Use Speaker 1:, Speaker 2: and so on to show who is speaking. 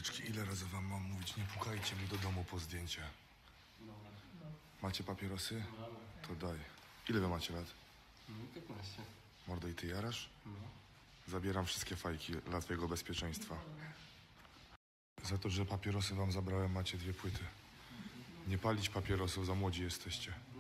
Speaker 1: Mordeczki, ile razy wam mam mówić, nie pukajcie mi do domu po zdjęcie. Macie papierosy? To daj. Ile wy macie lat?
Speaker 2: 15.
Speaker 1: Mordo, i ty jarasz?
Speaker 2: No.
Speaker 1: Zabieram wszystkie fajki dla twojego bezpieczeństwa. Za to, że papierosy wam zabrałem, macie 2 płyty. Nie palić papierosów, za młodzi jesteście.